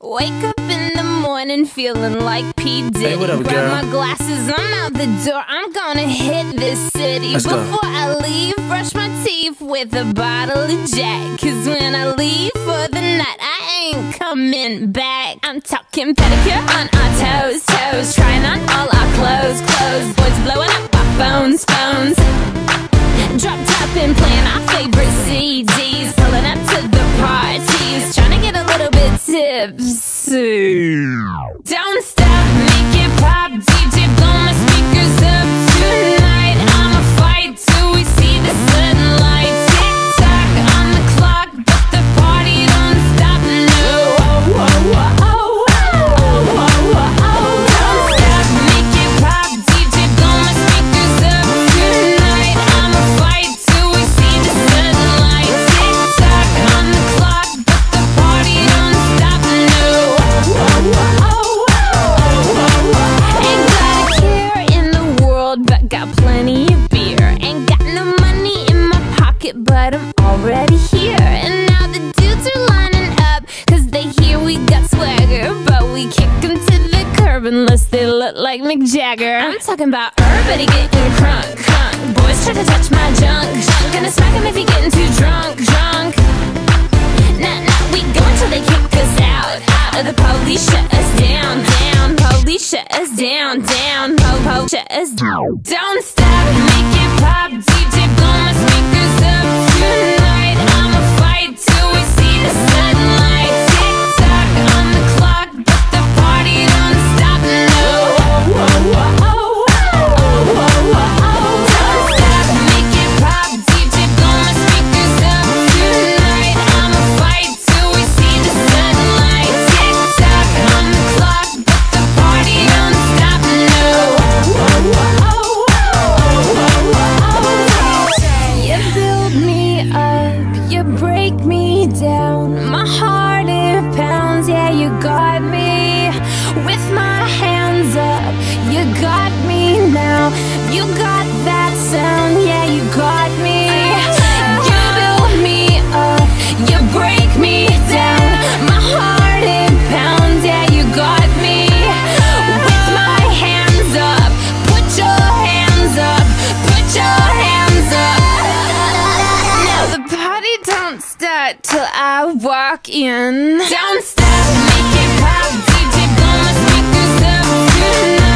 Wake up in the morning feeling like P. Diddy. Hey, what up, Grab girl? my glasses, I'm out the door. I'm gonna hit this city. Let's go. Before I leave, brush my teeth with a bottle of Jack. Cause when I leave for the night, I ain't coming back. I'm talking pedicure on our toes, toes. Trying on all our clothes, clothes. Boys blowing up our phones, phones. Drop top and playing our favorite CDs. Pulling up to the parties, trying to get a little bit tipsy. Don't stop, make it pop, DJ blow my speakers up tonight. I'ma fight till we see the sunlight. Tick tock on the clock, but the party don't stop. No, oh, oh, oh, oh, oh, oh, oh, oh. Don't stop, make it pop, DJ blow my speakers up tonight. I'ma fight till we see the sunlight. Tick tock on the clock, but the party don't stop. No, oh, oh, oh, oh. Ain't got a care in the world, but got plenty of beer. Ain't got no money in my pocket, but I'm already here. And now the dudes are lining up, cause they hear we got swagger. But we kick them to the curb unless they look like Mick Jagger. I'm talking about everybody getting crunk, crunk. Boys try to touch my junk, junk. Gonna smack him if he getting too drunk, drunk. Nah, nah, we go until they kick us out, out. Or the police shut us down, down. Police shut us down, down. Po-po shut us down. Don't stop, make it pop, DJ blow my speakers up tonight. I'ma fight till we see the sunlight. Tick tock on the clock, but the party don't stop. No, oh, oh, oh, oh, oh, oh, oh, oh. Don't stop, make it pop, DJ blow my speakers up tonight. I'ma fight till we see the sunlight. Tick tock on the clock, but the party don't stop. No, oh, oh, oh, oh, oh, oh. You build me up, you break me down. My heart it pounds, yeah, you got me. With my hands up, you got me now. You got that sound, yeah, you got me. You build me up, you break me down. My heart it pounds, yeah, you got me. With my hands up, put your hands up, put your hands up. Now the party don't start till I walk in. Don't stop, make it pop, DJ blow my speakers up tonight.